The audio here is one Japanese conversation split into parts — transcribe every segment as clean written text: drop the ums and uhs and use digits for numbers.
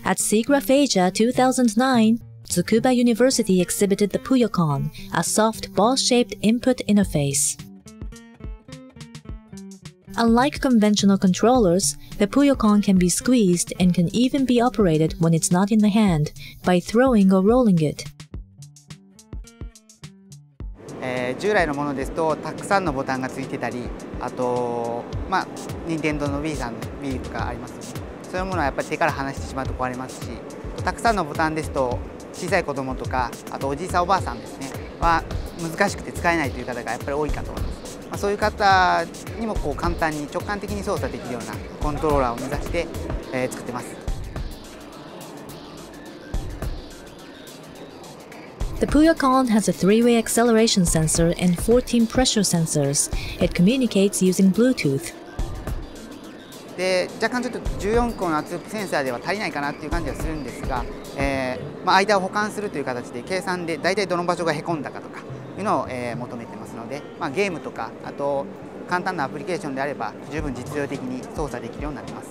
At SIGGRAPH Asia 2009, Tsukuba University exhibited the Puyocon, a soft ball-shaped input interface. Unlike conventional controllers, the Puyocon can be squeezed and can even be operated when it's not in the hand, by throwing or rolling it. 従来のものですとたくさんのボタンがついてたり、あと任天堂の Wii さんの Wii とかありますし、そういうものはやっぱり手から離してしまうと壊れますし、たくさんのボタンですと小さい子供とか、あとおじいさんおばあさんですねは難しくて使えないという方がやっぱり多いかと思います。そういう方にも簡単に直感的に操作できるようなコントローラーを目指して、作ってます。 The Puyocon has a 3-way acceleration sensor and 14 pressure sensors. It communicates using Bluetooth. で若干ちょっと14個の圧力センサーでは足りないかなっていう感じはするんですが、間を補完するという形で計算で大体どの場所がへこんだかとかいうのを、求めてますので、ゲームとかあと簡単なアプリケーションであれば十分実用的に操作できるようになってます。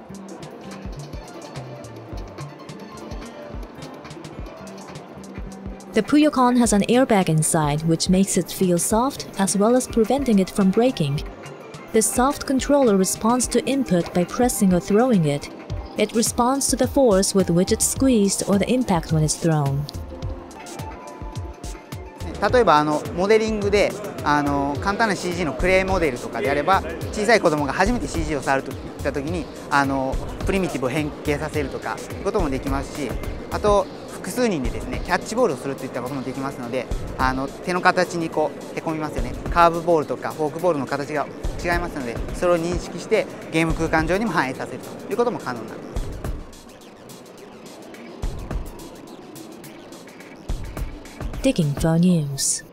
The Puyocon has an airbag inside, which makes it feel soft as well as preventing it from breaking. This soft controller responds to input by pressing or throwing it. It responds to the force with which it's squeezed or the impact when it's thrown. 例えばモデリングで簡単な CG のクレーモデルとかであれば、小さい子供が初めて CG を触るといった時にプリミティブを変形させるとかいうこともできますし、あと複数人でですねキャッチボールをするといったこともできますので、手の形にへこみますよね。カーブボールとかフォークボールの形が違いますので、それを認識してゲーム空間上にも反映させるということも可能になります。 Digging for news.